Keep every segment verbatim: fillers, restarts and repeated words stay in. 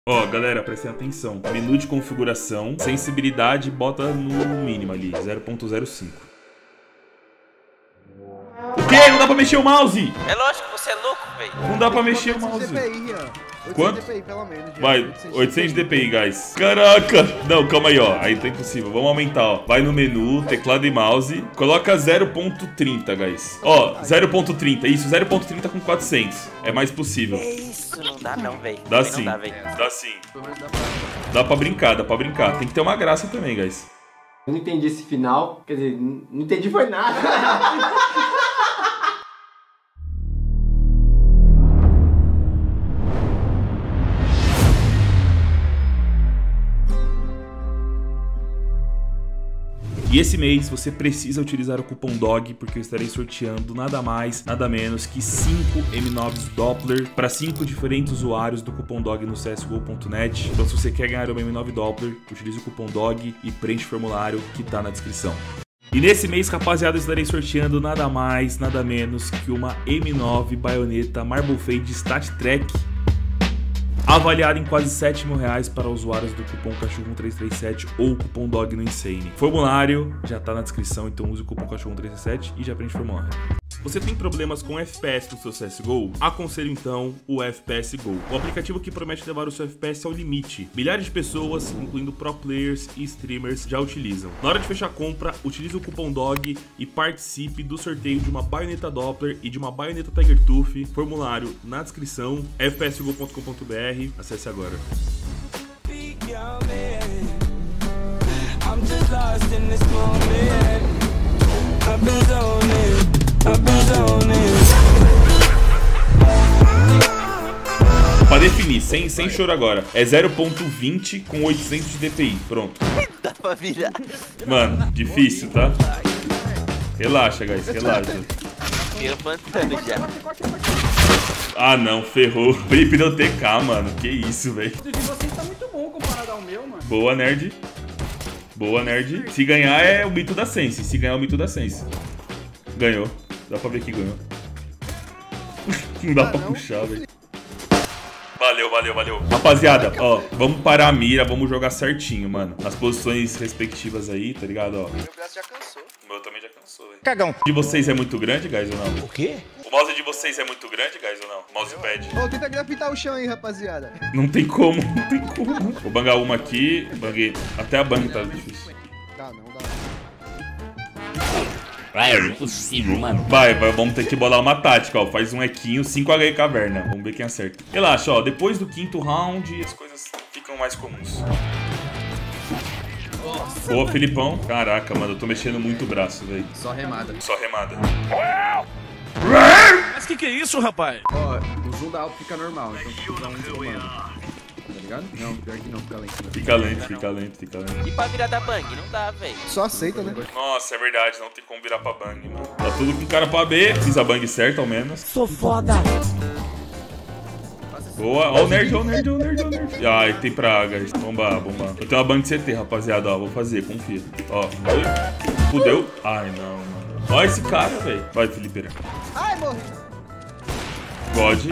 Ó, galera, prestem atenção. Menu de configuração, sensibilidade, bota no mínimo ali, zero ponto zero cinco. O quê? Não dá pra mexer o mouse? É lógico que você é louco, velho. Não dá pra mexer o mouse. Quanto? oitocentos D P I, pelo menos. Vai, oitocentos D P I, guys. Caraca! Não, calma aí, ó. Aí tá impossível. Vamos aumentar, ó. Vai no menu, teclado e mouse. Coloca zero ponto trinta, guys. Ó, zero ponto trinta. Isso, zero ponto trinta com quatrocentos. É mais possível. É isso, não dá não, velho. Dá sim. Não dá, velho. Dá sim. Dá pra brincar, dá pra brincar. Tem que ter uma graça também, guys. Eu não entendi esse final. Quer dizer, não entendi foi nada. E esse mês você precisa utilizar o cupom D O G, porque eu estarei sorteando nada mais, nada menos que cinco M nove Doppler para cinco diferentes usuários do cupom D O G no C S G O ponto net. Então se você quer ganhar uma M nove Doppler, utilize o cupom D O G e preenche o formulário que tá na descrição. E nesse mês, rapaziada, eu estarei sorteando nada mais, nada menos que uma M nove Baioneta Marble Fade Stat Trek, avaliada em quase sete mil reais para usuários do cupom cachorro um três três sete ou cupom D O G no Insane. Formulário já tá na descrição, então use o cupom cachorro um três três sete e já preenche o formulário. Você tem problemas com F P S no seu C S G O? Aconselho então o F P S Go, o aplicativo que promete levar o seu F P S ao limite. Milhares de pessoas, incluindo pro players e streamers, já utilizam. Na hora de fechar a compra, utilize o cupom D O G e participe do sorteio de uma baioneta Doppler e de uma baioneta Tiger Tooth. Formulário na descrição, f p s go ponto com ponto b r. Acesse agora. Pra definir, sem, sem choro agora, é zero ponto vinte com oitocentos de D P I, pronto. Dá pra virar. Mano, difícil, tá? Relaxa, guys, relaxa. Eu plantando já. Ah não, ferrou. Flip no T K, mano, que isso, velho. O de vocês tá muito bom comparado ao meu, mano. Boa, nerd. Boa, nerd. Se ganhar é o mito da Sense, se ganhar é o mito da Sense. Ganhou, dá pra ver que ganhou. Não dá pra puxar, velho. Valeu, valeu, valeu. Rapaziada, ó, vamos parar a mira, vamos jogar certinho, mano. Nas posições respectivas aí, tá ligado, ó. Meu braço já cansou. O meu também já cansou, velho. Cagão. De vocês é muito grande, guys, ou não? O quê? O mouse de vocês é muito grande, guys, ou não? O mousepad. Ô, tenta grafitar o chão aí, rapaziada. Não tem como, não tem como. Vou bangar uma aqui, banguei. Até a bang tá difícil. Dá não, dá Vai, é impossível, mano. Vai, vai, vamos ter que bolar uma tática, ó. Faz um equinho, cinco H caverna. Vamos ver quem acerta. Relaxa, ó. Depois do quinto round, as coisas ficam mais comuns. Boa, Filipão. Caraca, mano, eu tô mexendo muito o braço, velho. Só remada. Só remada. Mas que que é isso, rapaz? Ó, o zoom da alto fica normal, então fica um comando. Tá ligado? Não, pior que não, fica lento. Né? Fica lento, fica lento, fica lento. E pra virar da bang? Não dá, velho. Só aceita, né? Nossa, é verdade, não tem como virar pra bang, mano. Tá tudo com cara pra B. Fiz a bang certa, ao menos. Sou foda. Boa, ó o nerd, ó o nerd, ó o nerd, ó o nerd. Ai, tem praga. Bomba, bomba. Eu tenho uma bang de C T, rapaziada, ó. Vou fazer, confia. Ó, fudeu. Ai, não, mano. Ó esse cara, velho. Vai, Felipe. Ai, morri. God.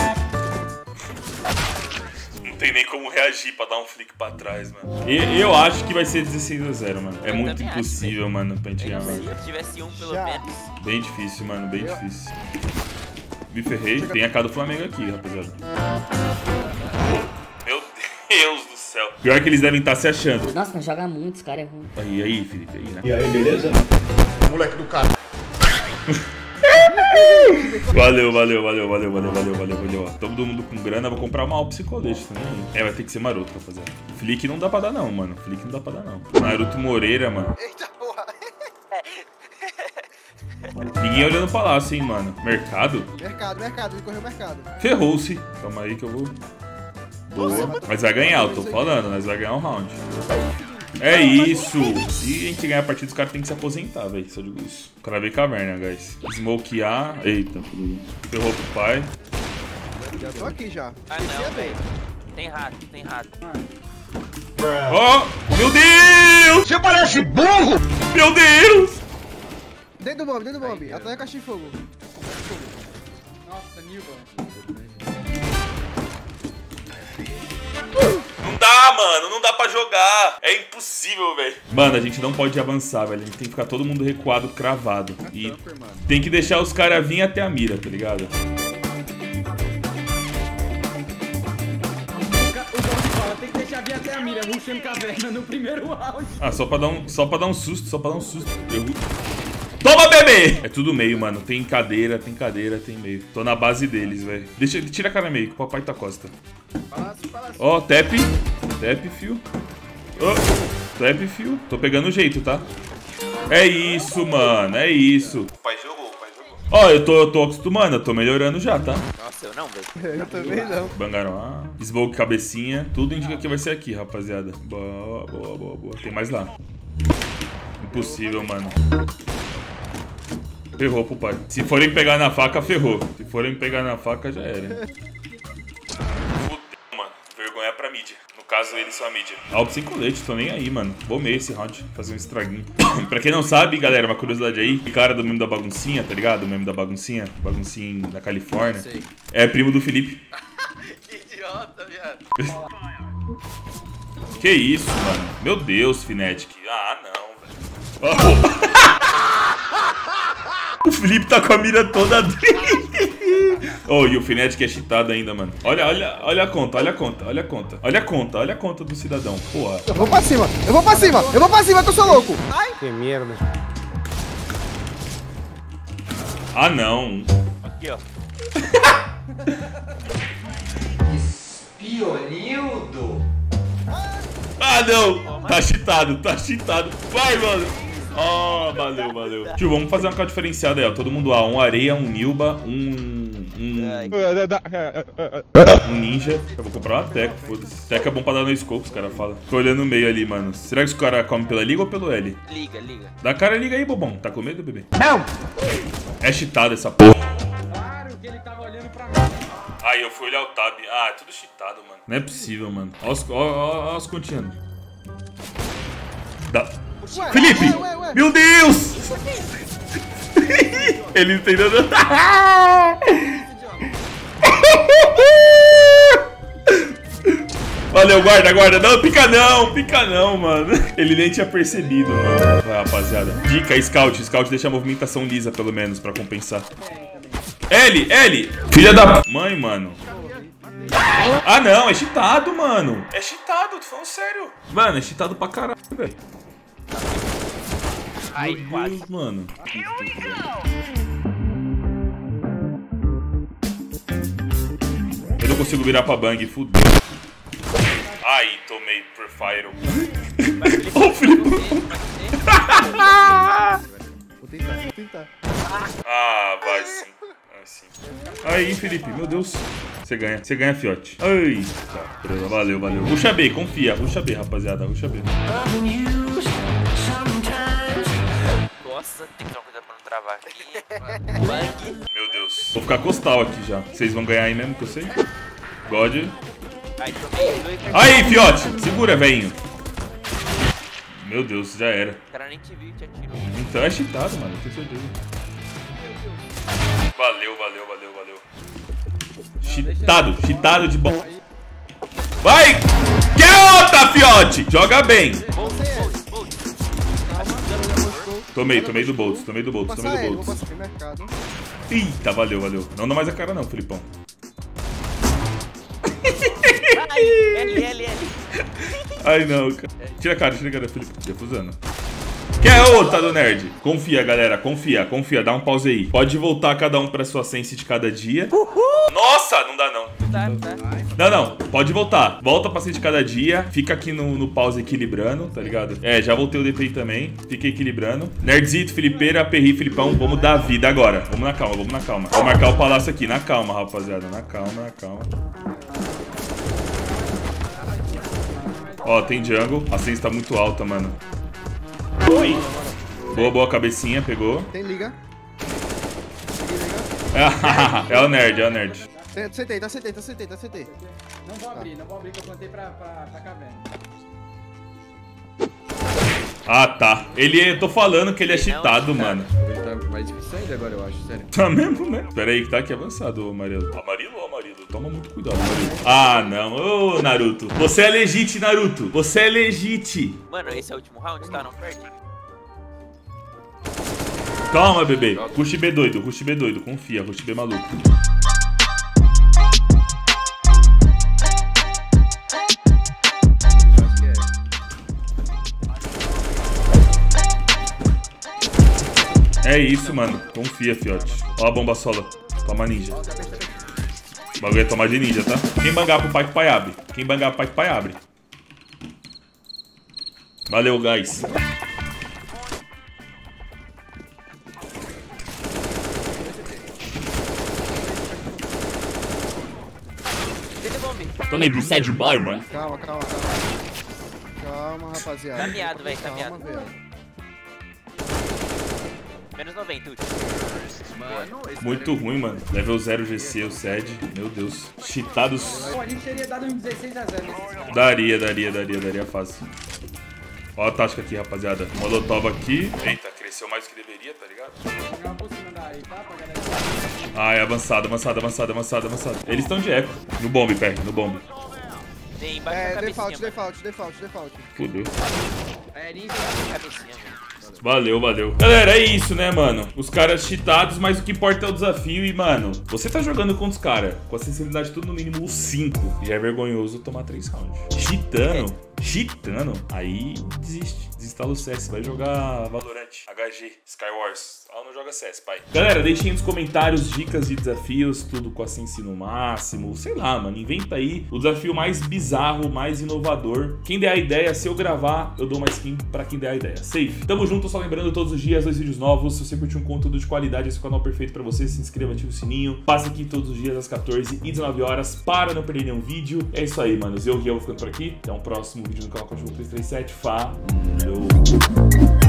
Não tem nem como reagir pra dar um flick pra trás, mano. E eu acho que vai ser dezesseis a zero, mano. É Eu muito também impossível, acho, mano, pra gente ganhar, Se mano. eu tivesse um, pelo Já. menos. Bem difícil, mano, bem difícil. Me ferrei. Tem a K do Flamengo aqui, rapaziada. Meu Deus do céu. Pior que eles devem estar se achando. Nossa, mas joga muito, esse cara é ruim. Aí, aí, Felipe, aí, né? E aí, beleza? Moleque do cara. Valeu, valeu, valeu, valeu, valeu, valeu, valeu, valeu. Ó, todo mundo com grana, vou comprar uma Alpes colete também. É, vai ter que ser maroto, rapaziada. Flick não dá pra dar não, mano. Flick não dá pra dar não. Naruto Moreira, mano. Eita porra. Ninguém olhando o palácio, hein, mano. Mercado? Mercado, mercado, ele correu mercado. Ferrou-se. Calma aí que eu vou... Boa. Mas vai ganhar, eu tô falando. Nós vai ganhar um round. É isso. Se a gente ganhar a partida, os caras tem que se aposentar, velho. Só digo isso. Cravei caverna, guys. Smokear. Eita. Ferrou pro pai. Já tô aqui já. Ah, não, velho. Tem rato, tem rato. Ó! Oh, meu Deus! Você parece burro! Meu Deus! Dentro do bomb, dentro do bomb. Atrás da caixa de fogo. Nossa, Nilva. mano, não dá pra jogar. É impossível, velho. Mano, a gente não pode avançar, velho. A gente tem que ficar todo mundo recuado, cravado. E tem que deixar os caras virem até a mira, tá ligado? Tem que deixar vir até a mira, rushando caverna no primeiro round. Ah, só pra dar um, só pra dar um susto, só pra dar um susto. Eu... Toma, bebê! É tudo meio, mano. Tem cadeira, tem cadeira, tem meio. Tô na base deles, velho. Deixa, tira a cara meio, que o papai tá costa. Ó, oh, tap. Tap, fio. Oh, tap, fio. Tô pegando o jeito, tá? É isso, mano. É isso. O pai jogou, o pai jogou. Ó, oh, eu tô, eu tô acostumando. Eu tô melhorando já, tá? Nossa, eu não, velho. Eu também não. Bangaram A. Smoke, cabecinha. Tudo indica que vai ser aqui, rapaziada. Boa, boa, boa, boa. Tem mais lá. Impossível, mano. Ferrou pro pai. Se forem pegar na faca, ferrou. Se forem pegar na faca, já era. Fudeu, mano. Vergonha pra mídia. No caso, eles são a mídia. Alp sem colete, tô nem aí, mano. Vou meio esse round, fazer um estraguinho. Pra quem não sabe, galera, uma curiosidade aí. O cara do meme da baguncinha, tá ligado? O meme da baguncinha. Baguncinha da Califórnia. É primo do Felipe. Que idiota, viado. Que isso, mano. Meu Deus, Fnatic. Ah, não, velho. Oh. O Felipe tá com a mira toda dele. Oh, e o Fnatic é cheatado ainda, mano. Olha, olha, olha a conta, olha a conta, olha a conta. Olha a conta, olha a conta do cidadão. Porra. Eu vou pra cima, eu vou pra cima, eu vou pra cima que eu sou louco. Ai. Que merda. Ah, não. Aqui, ó. Espionildo. Ah, não. Tá cheatado, tá cheatado. Vai, mano. Ó, oh, valeu, valeu. Tio, vamos fazer uma call diferenciada aí, ó. Todo mundo A. Um areia, um Nilba, um... Um... Um ninja. Eu vou comprar uma teca, foda-se. Teca é bom pra dar no scope, os caras falam. Tô olhando no meio ali, mano. Será que os caras comem pela liga ou pelo L? Liga, liga. Dá cara, liga aí, bobão. Tá com medo, bebê? Não! É cheatado essa porra. Claro que ele tava olhando pra mim. Aí eu fui olhar o tab. Ah, é tudo cheatado, mano. Não é possível, mano. Olha os, ó, ó, ó os continhando. Dá. Ué, Felipe! ué, ué, ué. Meu Deus! Ele não tem nada. Valeu, guarda, guarda. Não, pica não, pica não, mano. Ele nem tinha percebido, mano. Vai, rapaziada. Dica, scout. Scout deixa a movimentação lisa, pelo menos, pra compensar. L, L! Filha da mãe, mano. Ah, não, é cheatado, mano. É cheatado, tô falando sério. Mano, é cheatado pra caralho, velho. Ai, Meu quase. Deus, mano. Eu não consigo virar pra bang, fudeu. Ai, tomei por fire. Ô, oh, Felipe. Vou tentar, vou tentar. Ah, vai sim. Vai sim. Aí, Felipe, meu Deus. Você ganha, você ganha, fiote. Ai, tá, valeu, valeu. Ruxa B, confia. Ruxa B, rapaziada, ruxa B. Nossa, tem que tomar cuidado pra não travar aqui. Bang. Meu Deus. Vou ficar costal aqui já. Vocês vão ganhar aí mesmo, que eu sei. God. Aí, tomei dois. Aí, fiote. Segura, velhinho. Meu Deus, já era. O cara nem te viu e te atirou. Então é cheatado, mano. Eu tenho certeza. Valeu, valeu, valeu, valeu. Cheatado. Cheatado de bom. Vai! Que outra, fiote! Joga bem. Tomei, tomei do Boltz, tomei do Boltz, tomei do Vou Boltz. passar pro mercado. Eita, valeu, valeu. Não dá mais a cara não, Felipão. Ai, L, L, L. Ai, não, cara. Tira a cara, tira a cara, Felipe. Defusando. Quer outra do nerd? Confia, galera, confia, confia. Dá um pause aí. Pode voltar cada um pra sua sense de cada dia. Nossa, não dá não. Tá, tá. Não, não, pode voltar. Volta pra sense de cada dia. Fica aqui no, no pause equilibrando, tá ligado? É, já voltei o D P I também. Fica equilibrando. Nerdzito, Felipeira, Perri, Filipão. Vamos dar vida agora. Vamos na calma, vamos na calma. Vou marcar o palácio aqui. Na calma, rapaziada. Na calma, na calma. Ó, tem jungle. A sense tá muito alta, mano. Oi. Boa, boa, cabecinha, pegou. Tem liga. É o nerd, é o nerd. Sentei, tá sentei, tá sentei, tá sentei. Não vou abrir, não vou abrir que eu plantei pra, pra, pra caverna. Ah, tá. Ele, eu tô falando que ele é Ele não é cheatado, cheatado. mano. Ele tá mais difícil ainda agora, eu acho, sério. Tá mesmo, né? Pera aí, que tá aqui avançado, ô Amarelo. Amarelo ou Amarelo? Toma muito cuidado, Amarelo. Ah, não. Ô, Naruto. Você é legit, Naruto. Você é legit. Mano, esse é o último round, tá? Não perde. Calma, bebê. Rush B doido, Rush B doido. Confia, Rush B maluco. Acho que é. É isso, mano. Confia, fiote. Ó a bomba sola. Toma ninja. O bagulho é tomar de ninja, tá? Quem bangar pro pai que o pai abre. Quem bangar pro pai que o pai abre. Valeu, guys. Deixa bombe. Tô meio sad boy, mano. Calma, calma, calma. Calma, rapaziada. Tá miado, velho, tá Calma, miado. velho. Menos noventa, último. Mano, esse Muito ruim, mano. Level zero G C, o S E D. Meu Deus. Cheatados. Pô, a gente teria dado uns dezesseis a zero nesse jogo. Daria, daria, daria, daria fácil. Ó a tática aqui, rapaziada. Molotov aqui. Eita, cresceu mais do que deveria, tá ligado? Jogar uma por cima da aí, tá? Pra galera. Ah, é avançado, avançado, avançado, avançado, avançado. Eles estão de eco. No bombe, pé, no bombe. Tem embaixo É, da default, cabecinha, default, default, default. Fudeu. É, ninja. mano. Cabecinha, velho. Valeu, valeu. Galera, é isso, né, mano? Os caras cheatados, mas o que importa é o desafio. E, mano, você tá jogando com os caras com a sensibilidade tudo no mínimo cinco. Já é vergonhoso tomar três rounds. Cheatando, cheatando, aí desiste. Desinstala o C S, vai jogar Valorant, H G, Skywars. Ah, não joga C S, pai. Galera, deixem nos comentários dicas de desafios, tudo com a sensi no máximo. Sei lá, mano, inventa aí o desafio mais bizarro, mais inovador. Quem der a ideia, se eu gravar, eu dou uma skin pra quem der a ideia. Safe. Tamo junto, só lembrando todos os dias, dois vídeos novos. Se você curte um conteúdo de qualidade, esse é o canal perfeito pra você. Se inscreva, ative o sininho. Passe aqui todos os dias às quatorze e dezenove horas para não perder nenhum vídeo. É isso aí, mano. Eu, Riel, vou ficando por aqui. Até um próximo vídeo no canal Cachorro três três sete. Falou!